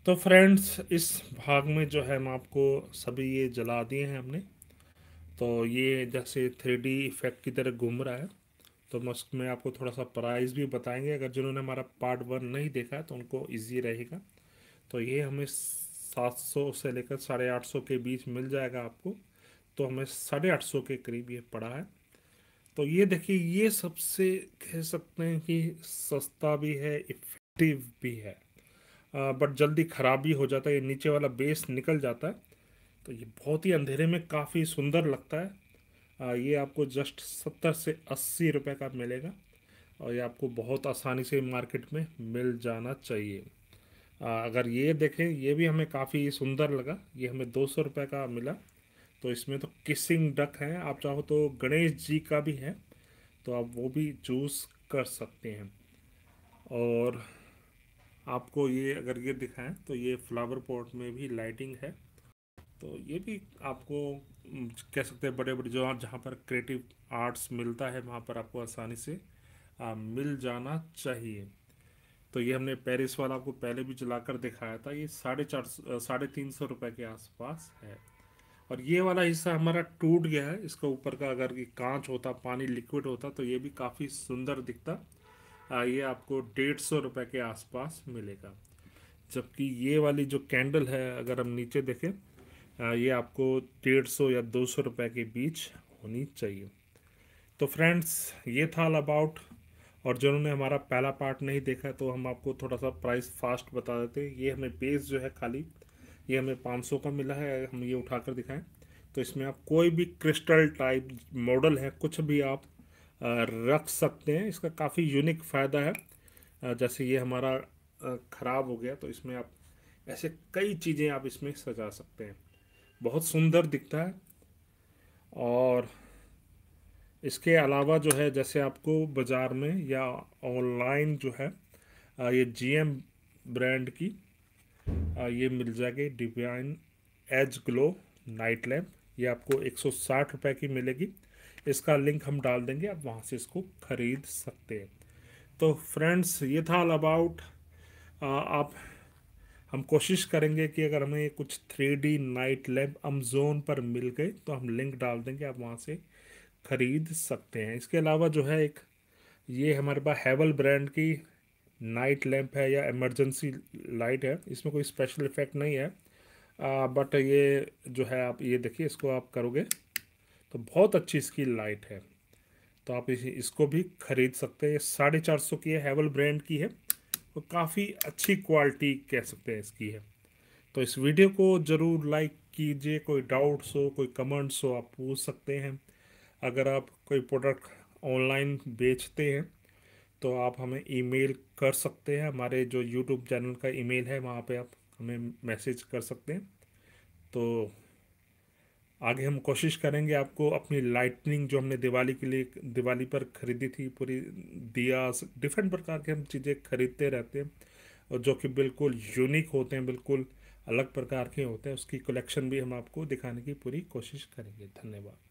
तो फ्रेंड्स, इस भाग में जो है हम आपको सभी ये जला दिए हैं हमने। तो ये जैसे 3D इफेक्ट की तरह घूम रहा है। तो हम उसमें आपको थोड़ा सा प्राइस भी बताएंगे, अगर जिन्होंने हमारा पार्ट 1 नहीं देखा है तो उनको इजी रहेगा। तो ये हमें 700 से लेकर 850 के बीच मिल जाएगा आपको। तो हमें 850 के करीब ये पड़ा है। तो ये देखिए, ये सबसे कह सकते हैं कि सस्ता भी है, इफेक्टिव भी है। बट जल्दी ख़राब भी हो जाता है, ये नीचे वाला बेस निकल जाता है। तो ये बहुत ही अंधेरे में काफ़ी सुंदर लगता है। ये आपको जस्ट 70 से 80 रुपए का मिलेगा। और ये आपको बहुत आसानी से मार्केट में मिल जाना चाहिए। अगर ये देखें, ये भी हमें काफ़ी सुंदर लगा। ये हमें 200 रुपये का मिला। तो इसमें तो किसिंग डक है, आप चाहो तो गणेश जी का भी है, तो आप वो भी चूज़ कर सकते हैं। और आपको ये अगर ये दिखाएं तो ये फ्लावर पॉट में भी लाइटिंग है। तो ये भी आपको कह सकते हैं बड़े बड़े जो जहाँ पर क्रिएटिव आर्ट्स मिलता है वहाँ पर आपको आसानी से मिल जाना चाहिए। तो ये हमने पेरिस वाला आपको पहले भी जलाकर दिखाया था। ये 350 रुपये के आसपास है। और ये वाला हिस्सा हमारा टूट गया है, इसका ऊपर का अगर ये कांच होता, पानी लिक्विड होता, तो ये भी काफ़ी सुंदर दिखता। ये आपको 150 रुपये के आसपास मिलेगा। जबकि ये वाली जो कैंडल है, अगर हम नीचे देखें, ये आपको 150 या 200 रुपये के बीच होनी चाहिए। तो फ्रेंड्स, ये था ऑल अबाउट। और जिन्होंने हमारा पहला पार्ट नहीं देखा तो हम आपको थोड़ा सा प्राइस फास्ट बता देते हैं। ये हमें बेस जो है खाली, ये हमें 500 का मिला है। हम ये उठाकर दिखाएं तो इसमें आप कोई भी क्रिस्टल टाइप मॉडल है, कुछ भी आप रख सकते हैं। इसका काफ़ी यूनिक फ़ायदा है। जैसे ये हमारा ख़राब हो गया तो इसमें आप ऐसे कई चीज़ें आप इसमें सजा सकते हैं। बहुत सुंदर दिखता है। और इसके अलावा जो है, जैसे आपको बाज़ार में या ऑनलाइन जो है, ये GM ब्रांड की ये मिल जाएगी divine edge glow night lamp. ये आपको 160 रुपये की मिलेगी। इसका लिंक हम डाल देंगे, आप वहाँ से इसको ख़रीद सकते हैं। तो फ्रेंड्स, ये था ऑल अबाउट। आप हम कोशिश करेंगे कि अगर हमें कुछ 3D नाइट लैम्प अमेज़ोन पर मिल गए तो हम लिंक डाल देंगे, आप वहाँ से ख़रीद सकते हैं। इसके अलावा जो है, एक ये हमारे पास हैवल ब्रांड की नाइट लैंप है या इमरजेंसी लाइट है। इसमें कोई स्पेशल इफेक्ट नहीं है, बट ये जो है, आप ये देखिए, इसको आप करोगे तो बहुत अच्छी इसकी लाइट है। तो आप इसको भी खरीद सकते हैं। ये 450 की है, हैवल ब्रांड की है। तो काफ़ी अच्छी क्वालिटी कह सकते हैं इसकी है। तो इस वीडियो को ज़रूर लाइक कीजिए। कोई डाउट्स हो, कोई कमेंट्स हो, आप पूछ सकते हैं। अगर आप कोई प्रोडक्ट ऑनलाइन बेचते हैं तो आप हमें ईमेल कर सकते हैं। हमारे जो यूट्यूब चैनल का ईमेल है वहाँ पे आप हमें मैसेज कर सकते हैं। तो आगे हम कोशिश करेंगे आपको अपनी लाइटनिंग जो हमने दिवाली के लिए दिवाली पर ख़रीदी थी, पूरी दिया, डिफरेंट प्रकार के हम चीज़ें खरीदते रहते हैं और जो कि बिल्कुल यूनिक होते हैं, बिल्कुल अलग प्रकार के होते हैं, उसकी कलेक्शन भी हम आपको दिखाने की पूरी कोशिश करेंगे। धन्यवाद।